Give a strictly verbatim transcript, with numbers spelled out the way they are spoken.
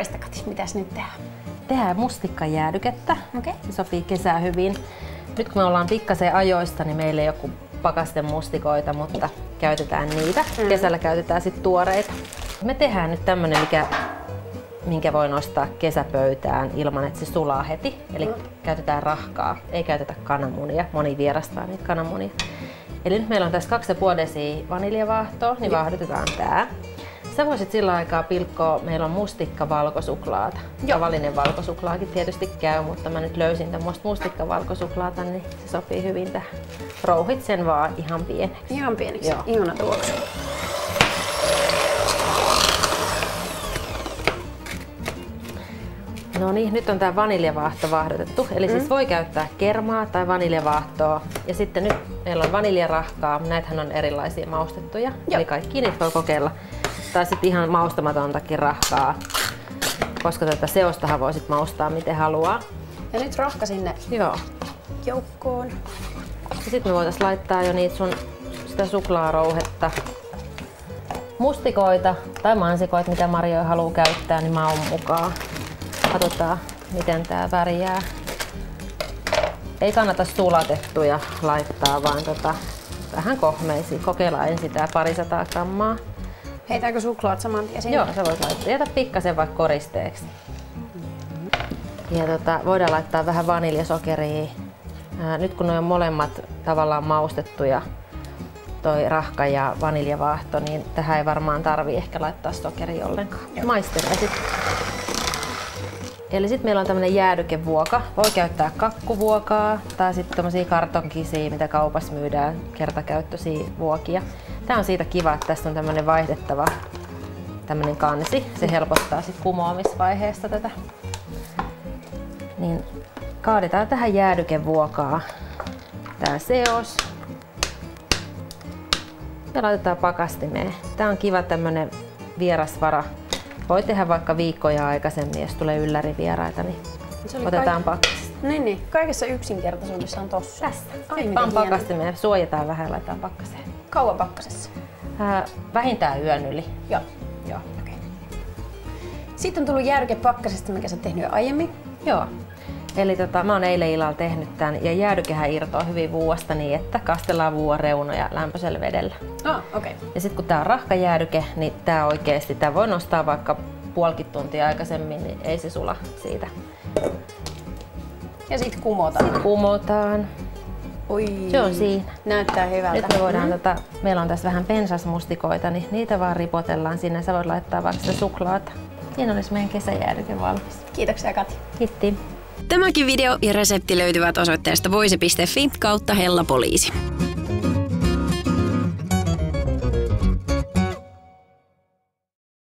Kerroista Kati, mitäs nyt tehdään? Tehdään mustikkajäädykettä. Okay. Se sopii kesään hyvin. Nyt kun me ollaan pikkasen ajoista, niin meillä ei ole kuin pakasten mustikoita, mutta käytetään niitä. Mm. Kesällä käytetään sitten tuoreita. Me tehdään nyt tämmönen, mikä, minkä voi nostaa kesäpöytään ilman, että se sulaa heti. Eli mm. käytetään rahkaa, ei käytetä kananmunia. Moni vierastaa niitä kananmunia. Eli nyt meillä on tässä kaksi pilkku viisi desiä vaniljavaahtoa, niin vaahdotetaan tää. Sä voisit sillä aikaa pilkkoa, meillä on mustikka valkosuklaata. Tavallinen valkosuklaakin tietysti käy, mutta mä nyt löysin tämmöistä mustikka valkosuklaata, niin se sopii hyvin tähän. Rouhit sen vaan ihan pieneksi. Ihan pieneksi, joo. Ihana tuoksu. No niin, nyt on tää vaniljavaahto vaahdotettu. Eli mm. siis voi käyttää kermaa tai vaniljavaahtoa. Ja sitten nyt meillä on vaniljarahkaa. Näitähän on erilaisia maustettuja. Joo. Eli kaikki niitä voi kokeilla. Tai sitten ihan maustamatontakin rahkaa. Koska tätä seostahan voi sit maustaa miten haluaa. Ja nyt rahka sinne Joo. joukkoon. Ja sitten me voitais laittaa jo niitä sun sitä suklaarouhetta. Mustikoita tai mansikoita, mitä Marjo haluaa käyttää, niin mä oon mukaan. Katsotaan, miten tää värjää. Ei kannata sulatettuja laittaa, vaan tota, vähän kohmeisiin. Kokeillaan ensin tää parisataa grammaa. Heitäänkö suklaat saman tien sinne? Joo, sä voit laittaa. Jätä pikkasen vaikka koristeeksi. Mm-hmm. Ja tota, voidaan laittaa vähän vaniljasokeria. Ää, nyt kun ne on molemmat tavallaan maustettuja, toi rahka ja vaniljavaahto, niin tähän ei varmaan tarvii ehkä laittaa sokeria ollenkaan. Maistetaan sitten. Eli sitten meillä on tämmönen jäädykevuoka. Voi käyttää kakkuvuokaa tai sitten tommosia kartonkisia, mitä kaupassa myydään, kertakäyttöisiä vuokia. Tää on siitä kiva, että tässä on tämmönen vaihdettava tämmönen kansi. Se helpottaa sit kumoamisvaiheesta tätä. Niin kaadetaan tähän jäädykevuokaa tää seos. Ja laitetaan pakastimeen. Tää on kiva tämmönen vierasvara. Voi tehdä vaikka viikkoja aikaisemmin, jos tulee yllärivieraita, niin otetaan kaik... pakkasesta. Niin, niin. Kaikessa yksinkertaisuudessa on tossa. Tässä. Vaan pakkastimeen. Suojataan vähän ja laitetaan pakkaseen. Kauan pakkasessa? Äh, vähintään yön yli. Joo. Joo. Okay. Sitten on tullut jäädyke pakkasesta, mikä sä oot tehnyt jo aiemmin. Joo. Eli tota, mä oon eilen illalla tehnyt tän ja jäädykehän irtoaa hyvin vuosta niin, että kastellaan vuoden reunoja lämpöisellä vedellä. Ah, okei. Okay. Ja sitten kun tää on rahkajäädyke, niin tää oikeesti, tää voi nostaa vaikka puolikin tuntia aikaisemmin, niin ei se sula siitä. Ja sit kumotaan. Sitten kumotaan. Oi. Se on siinä. Näyttää hyvältä. Nyt me voidaan, mm. tota, meillä on tässä vähän pensasmustikoita, niin niitä vaan ripotellaan sinne. Sä voit laittaa vaikka sitä suklaata. Siinä olisi meidän kesäjäädyke valmis. Kiitoksia Kati. Kiitti. Tämäkin video ja resepti löytyvät osoitteesta voise piste fi kautta Hella Poliisi.